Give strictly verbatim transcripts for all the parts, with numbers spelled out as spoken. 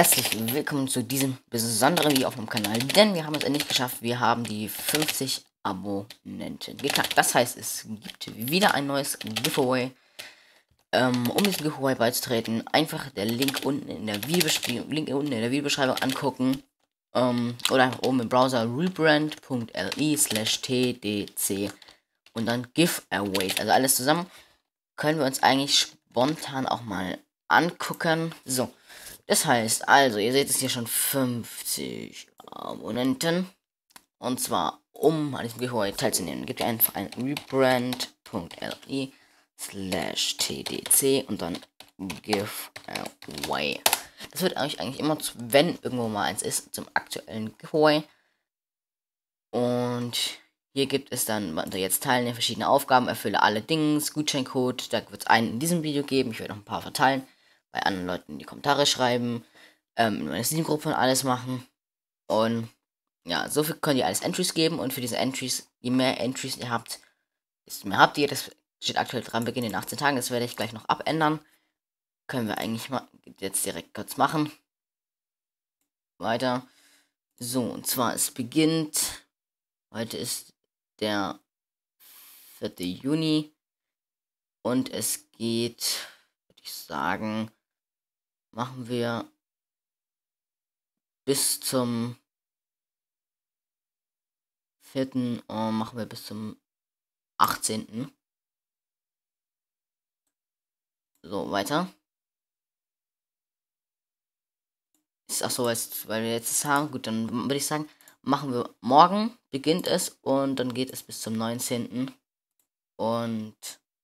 Herzlich willkommen zu diesem besonderen Video auf meinem Kanal, denn wir haben es endlich geschafft. Wir haben die fünfzig Abonnenten geknackt. Das heißt, es gibt wieder ein neues Giveaway. Ähm, um diesem Giveaway beizutreten, einfach der Link unten in der Videobeschreibung, Link unten in der Videobeschreibung angucken. Ähm, oder einfach oben im Browser rebrand punkt li slash tdc und dann Giveaway. Also alles zusammen können wir uns eigentlich spontan auch mal angucken. So. Das heißt, also, ihr seht es hier schon fünfzig Abonnenten. Und zwar, um an diesem Giveaway teilzunehmen, gebt ihr einfach ein rebrand punkt li slash tdc und dann Giveaway. Das wird euch eigentlich immer, zu, wenn irgendwo mal eins ist, zum aktuellen Giveaway. Und hier gibt es dann unter jetzt teilnehmen verschiedene Aufgaben, erfülle alle Dings, Gutscheincode. Da wird es einen in diesem Video geben. Ich werde noch ein paar verteilen. Bei anderen Leuten in die Kommentare schreiben. Ähm, in meiner Steam-Gruppe und alles machen. Und ja, so viel könnt ihr alles Entries geben. Und für diese Entries, je mehr Entries ihr habt, desto mehr habt ihr. Das steht aktuell dran, Beginn in achtzehn Tagen. Das werde ich gleich noch abändern. Können wir eigentlich mal jetzt direkt kurz machen. Weiter. So, und zwar, es beginnt. Heute ist der vierte Juni. Und es geht, würde ich sagen, machen wir bis zum vierten Oh, machen wir bis zum achtzehnten So, weiter. Ist auch so, als, weil wir jetzt das haben. Gut, dann würde ich sagen, machen wir morgen, beginnt es und dann geht es bis zum neunzehnten Und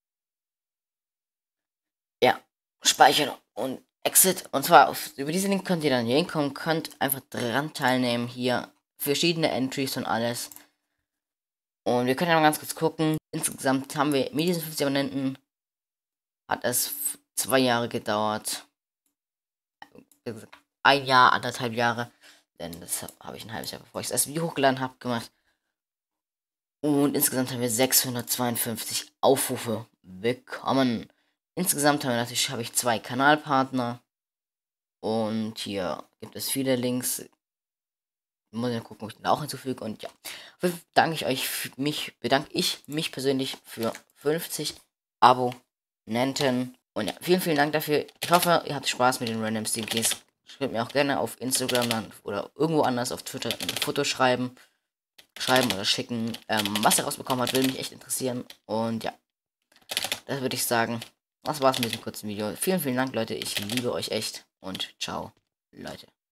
ja, speichern und Exit. Und zwar auf, über diesen Link könnt ihr dann hier hinkommen, könnt einfach dran teilnehmen. Hier verschiedene Entries und alles. Und wir können ja mal ganz kurz gucken. Insgesamt haben wir mit diesen fünfzig Abonnenten, hat es zwei Jahre gedauert. Ein Jahr, anderthalb Jahre. Denn das habe ich ein halbes Jahr, bevor ich das Video hochgeladen habe, gemacht. Und insgesamt haben wir sechshundertzweiundfünfzig Aufrufe bekommen. Insgesamt haben wir natürlich habe ich zwei Kanalpartner. Und hier gibt es viele Links. Muss ich gucken, ob ich den auch hinzufüge. Und ja, danke ich euch, mich, bedanke ich mich persönlich für fünfzig Abonnenten. Und ja, vielen, vielen Dank dafür. Ich hoffe, ihr habt Spaß mit den Random Steam Keys. Schreibt mir auch gerne auf Instagram dann oder irgendwo anders auf Twitter ein Foto schreiben. Schreiben oder schicken, ähm, was er rausbekommen hat, würde mich echt interessieren. Und ja, das würde ich sagen. Das war's mit diesem kurzen Video. Vielen, vielen Dank, Leute. Ich liebe euch echt. Und ciao, Leute.